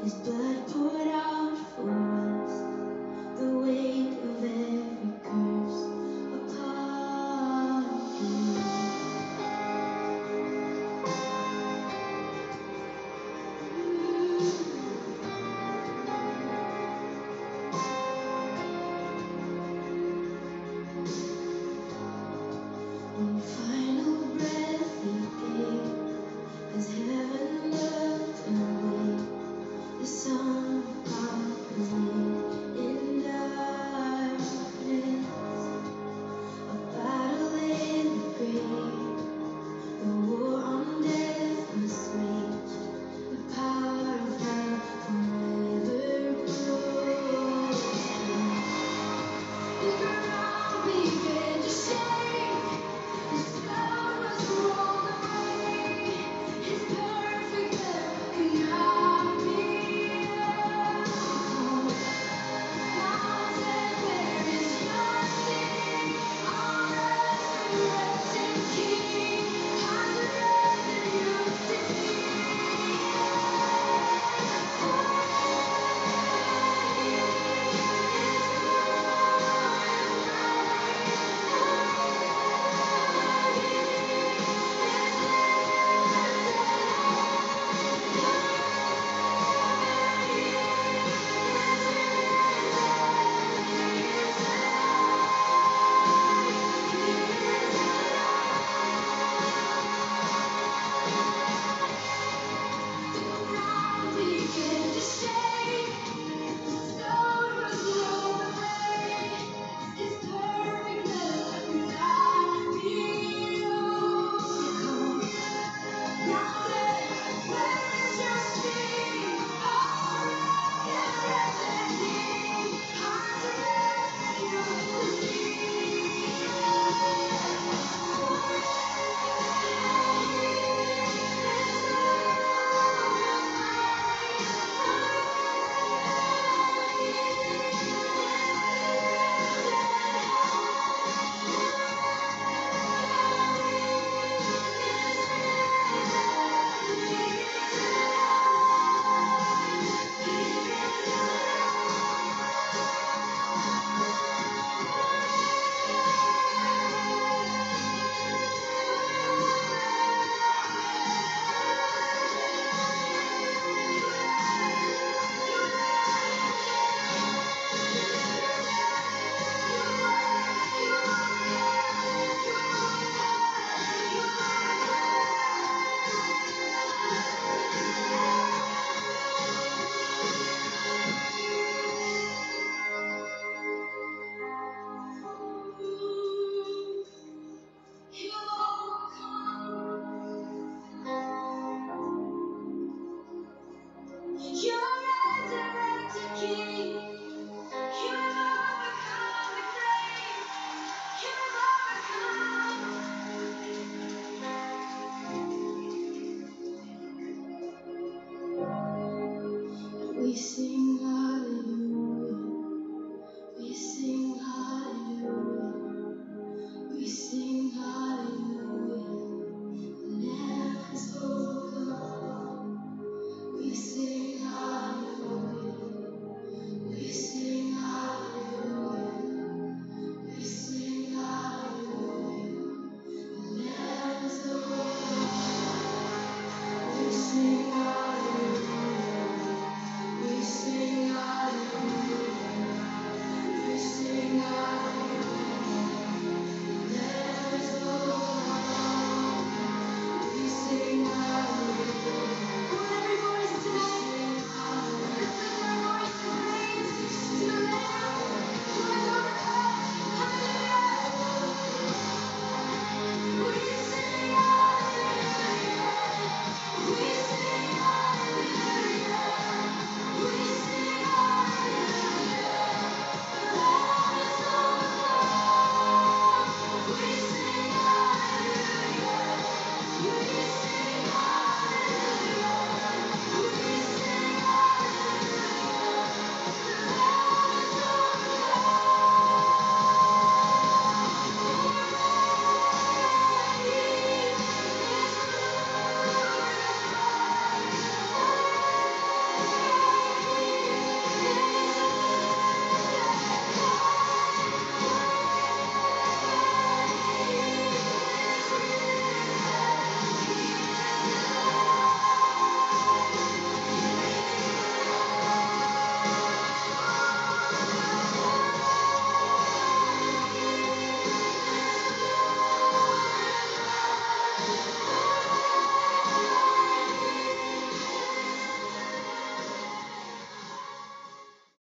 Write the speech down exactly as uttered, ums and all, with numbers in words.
His blood poured out for us, the weight of every curse upon him. One final breath he gave, as heaven looked away. The Son of God was laid in darkness. A battle in the grave, the war on death must rage. The power of hell forever broken. The ground began to shake. The stone was rolled away. His perfect love could not be overcome. Now that there is nothing, our resurrected King has risen you to be. We sing.